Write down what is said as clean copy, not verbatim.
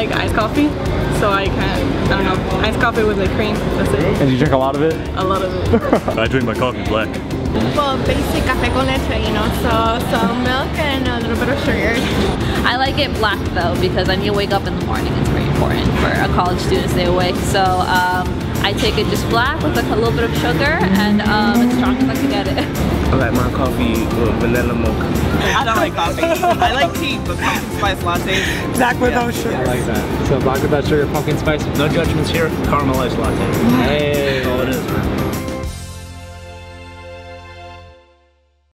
like iced coffee, so I don't know, iced coffee with like cream, that's it. And you drink a lot of it? A lot of it. I drink my coffee black. Well, basic café con leche, you know, so some milk and a little bit of sugar. I like it black though because I need to wake up in the morning. It's very important for a college student to stay awake. So I take it just black with like a little bit of sugar and as strong as I can get it. I like my coffee with vanilla mocha. I don't like coffee. I like tea, but pumpkin spice lattes. Black without sugar. I like that. So black without sugar, pumpkin spice. No judgments here. Caramelized latte. Hey. That's all it is, man.